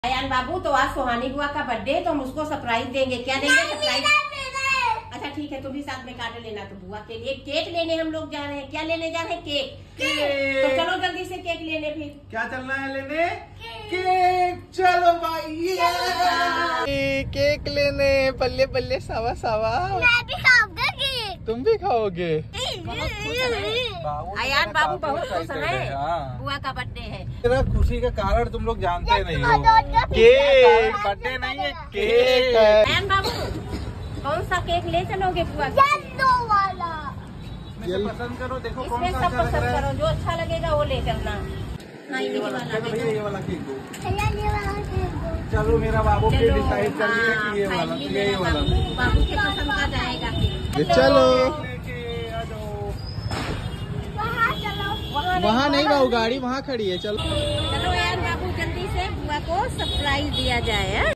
अयान बाबू, तो आज सुहानी बुआ का बर्थडे है तो हम उसको सरप्राइज देंगे। क्या देंगे सरप्राइज? अच्छा ठीक है, तुम भी साथ में कार्ड लेना। तो बुआ के लिए केक लेने हम लोग जा रहे हैं। क्या लेने जा रहे हैं? केक। तो चलो जल्दी से केक लेने। फिर क्या चलना है लेने? केक। चलो भाई केक लेने। बल्ले बल्ले सावा सावा। मैं भी खाऊंगा केक। तुम भी खाओगे? अयान बाबू बहुत खुश है। बुआ का बर्थडे है। मेरा खुशी का कारण तुम लोग जानते नहीं हो। केक बर्थडे नहीं है, केक है। अयान बाबू कौन सा केक ले चलोगे बुआ? येलो वाला। पसंद करो, देखो कौन इसमें सा सब अच्छा लग पसंद रहा है। करो, जो अच्छा लगेगा वो ले चलना। हाँ, ये वाला केक दो। ये वाला केक दो। चलो मेरा बाबू के डिसाइड कर लिया कि ये वाला, यही वाला बाबू के पसंद का जाएगा केक। चलो वहाँ चलो। वहाँ नहीं बाबू, गाड़ी वहाँ खड़ी है। चलो चलो यार बाबू, जल्दी से बुआ को सरप्राइज दिया जाए।